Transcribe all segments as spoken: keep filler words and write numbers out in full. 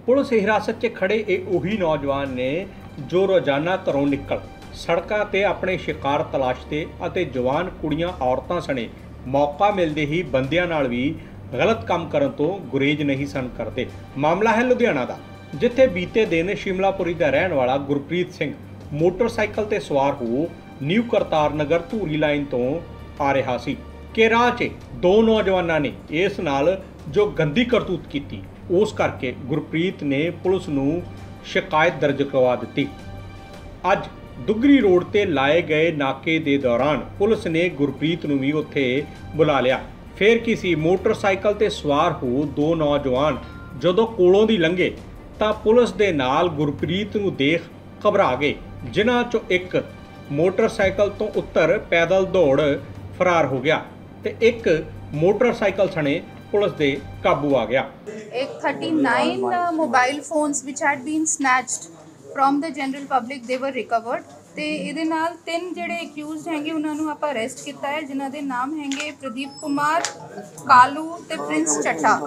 Police हिरासत 'ਚ खड़े ਇਹ ਉਹੀ नौजवान ने जो रोजाना घरों निकल सड़कों ते अपने शिकार तलाशते ਅਤੇ जवान कुड़ियां औरतां सने मौका मिलते ही बंदियां नाल भी गलत काम करन तो गुरेज नहीं सन करते। मामला है लुधियाना का, जिथे बीते दिन शिमलापुरी का रहने वाला गुरप्रीत सिंह मोटरसाइकिल ते सवार हो न्यू करतार नगर धूरी लाइन तो आ रहा सी कि राह 'ਚ दो नौजवानों ने इस नाल जो गंदी करतूत की, उस करके गुरप्रीत ने पुलिस नूं शिकायत दर्ज करवा दी। अज दुगरी रोड ते लाए गए नाके दे दौरान पुलिस ने गुरप्रीत नूं भी उत्थे बुला लिया। फिर किसी मोटरसाइकिल ते सवार हो दो नौजवान जदों कोलों दी लंघे तां पुलिस दे नाल गुरप्रीत नूं देख घबरा गए, जिन्हां चों एक मोटरसाइकिल तो उतर पैदल दौड़ फरार हो गया ते एक मोटरसाइकिल सने पुलिस दे काबू आ गया। एक thirty-nine uh, mobile phones which had been snatched from the general public they were recovered ਤੇ ਇਹਦੇ ਨਾਲ ਤਿੰਨ ਜਿਹੜੇ ਅਕਿਊਜ਼ਡ ਹੈਗੇ ਉਹਨਾਂ ਨੂੰ ਆਪਾਂ ਅਰੈਸਟ ਕੀਤਾ ਹੈ, ਜਿਨ੍ਹਾਂ ਦੇ ਨਾਮ ਹੈਗੇ ਪ੍ਰਦੀਪ ਕੁਮਾਰ, ਕਾਲੂ ਤੇ Prince Chattha.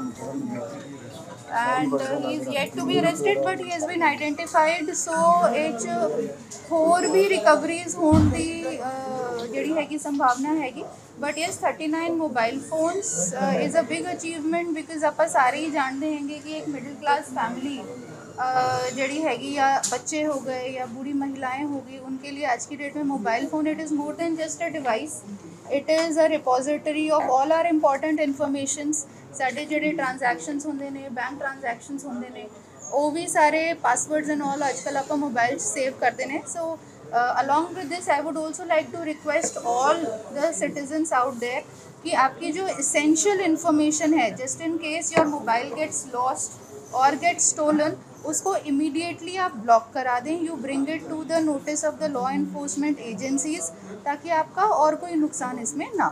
and uh, he is yet to be arrested but he has been identified, so ਇਹ 'ਚ ਹੋਰ ਵੀ ਰਿਕਵਰੀਜ਼ ਹੋਣ ਦੀ ਜਿਹੜੀ ਹੈਗੀ ਸੰਭਾਵਨਾ ਹੈਗੀ। But yes thirty-nine mobile phones is a big achievement because आप सारे ही जानते हैं कि एक मिडिल क्लास फैमिली जड़ी हैगी या बच्चे हो गए या बूढ़ी महिलाएं हो गई, उनके लिए आज की डेट में mobile phone it is more than just a device, it is a repository of all are important informations. साढ़े जोड़े ट्रांजैक्शनस होंगे ने, बैंक ट्रांजैक्शनस होंगे ने, वो भी सारे पासवर्ड्स एंड ऑल आजकल आप मोबाइल सेव करते हैं। सो Uh, along with this I would also like to request all the citizens out there कि आपकी जो essential information है, just in case your mobile gets lost or gets stolen, उसको immediately आप block करा दें, you bring it to the notice of the law enforcement agencies ताकि आपका और कोई नुकसान इसमें ना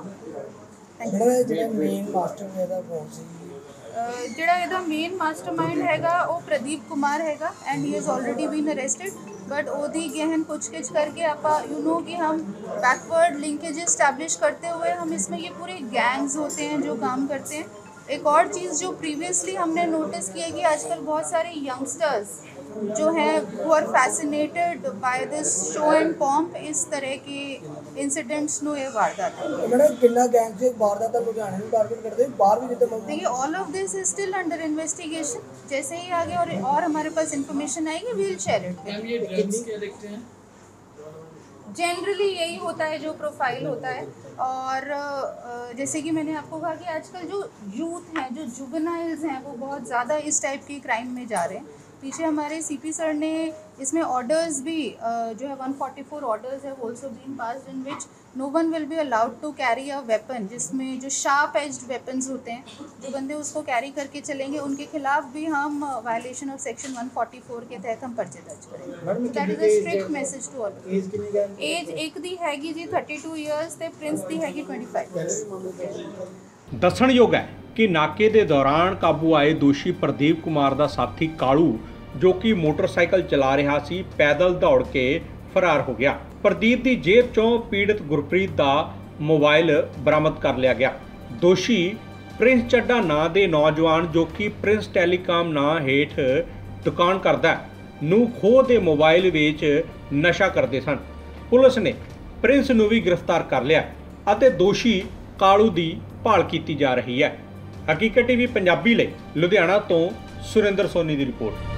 हो। ਜਿਹੜਾ ਇਹਦਾ ਮੇਨ ਮਾਸਟਰਮਾइंड ਹੈਗਾ ਉਹ ਪ੍ਰਦੀਪ ਕੁਮਾਰ ਹੈਗਾ and he has already been arrested, but ਉਹਦੀ गहन पूछगिछ करके आप यू नो कि हम बैकवर्ड लिंकेज इस्टेब्लिश करते हुए हम इसमें ये पूरे गैंग्स होते हैं जो काम करते हैं। एक और चीज़ जो प्रीवियसली हमने नोटिस की है कि आजकल बहुत सारे यंगस्टर्स जो हैं वो are fascinated by this show and pomp, इस तरह के इंसिडेंट्स नो ये वारदात है। मैडम कितना गैंग से वारदात लुधियाना में टारगेट करते हैं, बाहर भी जितने देखिए all of this is still under investigation, जैसे ही आगे और और हमारे पास इंफॉर्मेशन आएगी वी विल शेयर इट। ये ड्रग्स क्या देखते हैं जनरली यही होता है जो प्रोफाइल होता है, और जैसे कि मैंने आपको कहा कि आजकल जो यूथ हैं, जो जुवेनाइल्स हैं, वो बहुत ज़्यादा इस टाइप की क्राइम में जा रहे हैं। पीछे हमारे सीपी सर ने इसमें ऑर्डर्स भी जो है one forty-four ऑर्डर्स है also been passed in which no one will be allowed to carry a weapon, जिसमें जो शार्प एज्ड वेपन्स होते हैं जो बंदे उसको कैरी करके चलेंगे उनके खिलाफ भी हम violation of section one forty-four के तहत हम पर्चे दर्ज करेंगे। That is a strict message to all. एज एक दी हैगी जी thirty-two ईयर्स ते प्रिंस दी हैगी twenty-five ईयर्स। दसणयोग है कि नाके के दौरान काबू आए दोषी प्रदीप कुमार का साथी कालू जो कि मोटरसाइकिल चला रहा सी पैदल दौड़ के फरार हो गया। प्रदीप की जेब चों पीड़ित गुरप्रीत का मोबाइल बरामद कर लिया गया। दोषी प्रिंस चड्ढा नां दे नौजवान जो कि प्रिंस टैलीकॉम नां हेठ दुकान करदा नूं खोह दे मोबाइल वेच नशा करते सन। पुलिस ने प्रिंस नूं भी गिरफ्तार कर लिया अते दोषी कालू की भाल की जा रही है। हकीकत टीवी पंजाबी लई लुधियाना तो सुरेंद्र सोनी की रिपोर्ट।